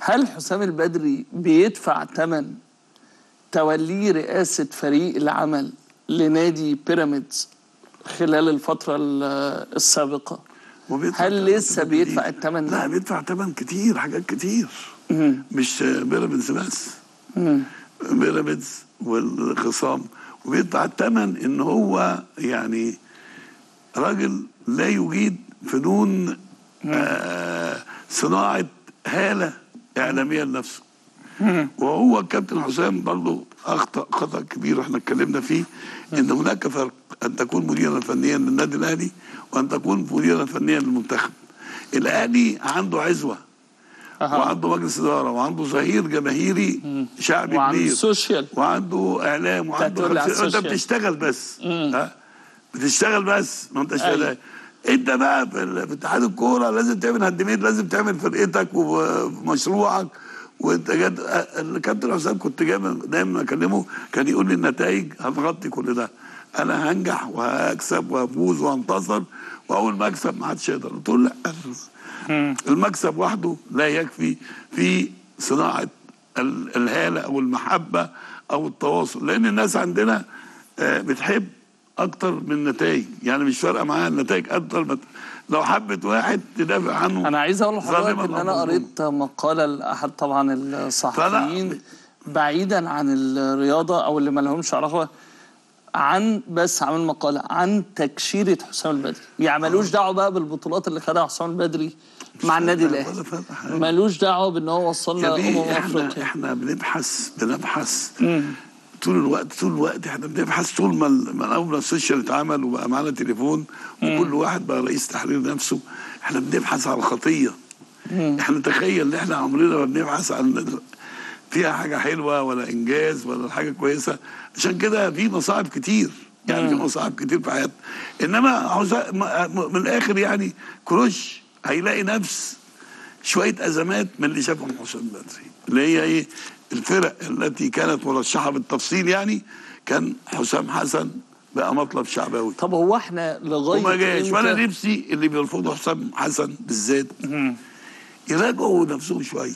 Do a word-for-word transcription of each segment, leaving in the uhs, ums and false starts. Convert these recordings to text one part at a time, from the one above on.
هل حسام البدري بيدفع ثمن توليه رئاسة فريق العمل لنادي بيراميدز خلال الفترة السابقة؟ هل لسه بيدفع الثمن ده؟ لا، بيدفع ثمن كتير، حاجات كتير. مم. مش بيراميدز بس، بيراميدز والخصام، وبيدفع الثمن ان هو يعني راجل لا يجيد فنون آه صناعة هالة إعلامية لنفسه. وهو الكابتن حسام برضه أخطأ خطأ كبير احنا اتكلمنا فيه، إن هناك فرق أن تكون مديرا فنيا للنادي الأهلي وأن تكون مديرا فنيا للمنتخب. الأهلي عنده عزوة أه. وعنده مجلس إدارة وعنده ظهير جماهيري شعبي وعنده كبير سوشيال وعنده إعلام وعنده خمسين. أنت بتشتغل بس ها بتشتغل بس ما أنتش أيوة. انت بقى في اتحاد الكوره لازم تعمل هاندميد، لازم تعمل فرقتك ومشروعك. وانت جد الكابتن حسام كنت دايما اكلمه كان يقول لي النتائج هتغطي كل ده، انا هنجح وهكسب وهفوز وهنتصر، واول ما اكسب ما حدش يقدر. قلت له لا، المكسب وحده لا يكفي في صناعه الهاله او المحبه او التواصل، لان الناس عندنا بتحب اكتر من النتائج، يعني مش فارقه معاها النتائج اكتر. لو حبت واحد تدافع عنه. انا عايز اقول لحضرتك ان انا قريت مقاله لاحد طبعا الصحفيين بعيدا عن الرياضه او اللي ما لهمش علاقه، عن بس عامل مقاله عن تكشيره حسام البدري، يعني مالوش دعوه بقى بالبطولات اللي خدها حسام البدري مع النادي الاهلي، مالوش دعوه بان هو وصلنا امم افريقيا. احنا بنبحث بنبحث مم. طول الوقت طول الوقت احنا بنبحث، طول ما ما اول ما السوشيال اتعمل وبقى معانا تليفون وكل واحد بقى رئيس تحرير نفسه، احنا بنبحث عن الخطيه. مم. احنا تخيل ان احنا عمرنا ما بنبحث عن فيها حاجه حلوه ولا انجاز ولا حاجه كويسه. عشان كده في مصاعب كتير، يعني في مصاعب كتير في حياتنا. انما من الاخر يعني كروش هيلاقي نفس شويه ازمات من اللي شافهم حسام البدري، اللي هي ايه؟ الفرق التي كانت مرشحه بالتفصيل، يعني كان حسام حسن بقى مطلب شعبوي. طب هو احنا لغايه وما جاش. وانا نفسي اللي بيرفضوا حسام حسن بالذات يراجعوا نفسهم شويه،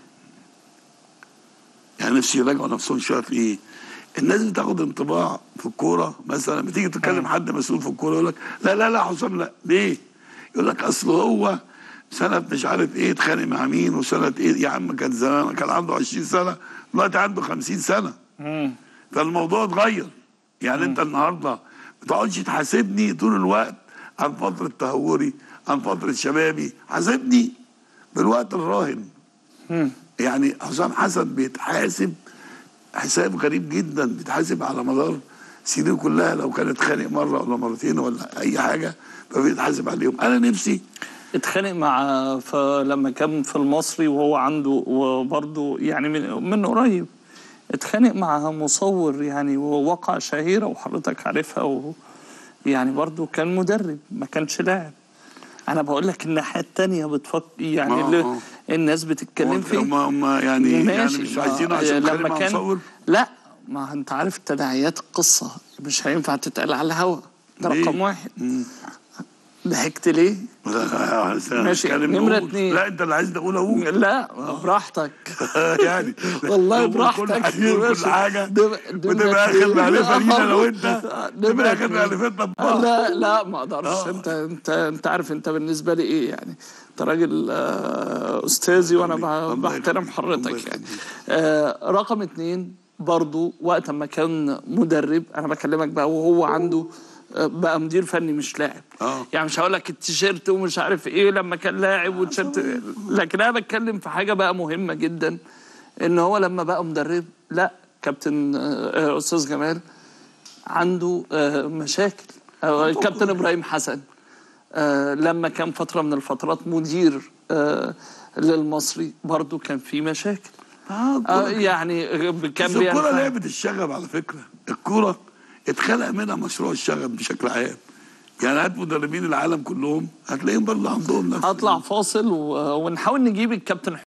يعني نفسي يراجعوا نفسهم شويه في ايه؟ الناس بتاخد انطباع في الكوره، مثلا بتيجي تتكلم حد مسؤول في الكوره يقول لك لا لا لا حسام لا، ليه؟ يقول لك اصل هو سنه مش عارف ايه اتخانق مع مين، وسنه ايه يا عم كان زمان كان عنده عشرين سنه، دلوقتي عنده خمسين سنه. مم. فالموضوع اتغير. يعني مم. انت النهارده ما تقعدش تحاسبني طول الوقت عن فتره تهوري، عن فتره شبابي، حاسبني بالوقت الراهن. مم. يعني حسام حسن بيتحاسب حساب غريب جدا، بيتحاسب على مدار سنين كلها، لو كان اتخانق مره ولا مرتين ولا اي حاجه فبيتحاسب عليهم. انا نفسي اتخانق مع لما كان في المصري وهو عنده وبرضه يعني من, من قريب اتخانق مع مصور، يعني ووقع شهيره وحضرتك عارفها، و يعني برضه كان مدرب ما كانش لاعب. انا بقول لك الناحيه الثانيه بتفكر يعني اللي آه. الناس بتتكلم فيه هم هم يعني يعني مش عايزينه عشان لما كان مصور. لا، ما انت عارف تداعيات القصه مش هينفع تتقال على الهوا، ده رقم واحد. مم. ضحكت ليه؟ لا ماشي. نمرة اتنين، لا انت اللي عايز تقول اقول. لا براحتك يعني والله براحتك كل حاجه وتبقى اخر معرفه لينا لو انت تبقى اخر معرفتنا ببعض. لا لا ما اقدرش. انت انت انت عارف انت بالنسبه لي ايه يعني، انت راجل استاذي وانا بحترم حضرتك يعني. آه رقم اتنين برضو وقت ما كان مدرب، انا بكلمك بقى وهو عنده بقى مدير فني مش لاعب. اه يعني مش هقول لك التيشيرت ومش عارف ايه لما كان لاعب والتيشيرت، لكن انا بتكلم في حاجه بقى مهمه جدا، ان هو لما بقى مدرب لا، كابتن استاذ جمال عنده مشاكل. الكابتن ابراهيم حسن لما كان فتره من الفترات مدير للمصري برضو كان في مشاكل. اه يعني كان الكوره لعبه الشغب على فكره. الكوره اتخلق منها مشروع الشغب بشكل عام، يعني هات مدربين العالم كلهم هتلاقيهم برضه عندهم نفس. هطلع فاصل ونحاول نجيب الكابتن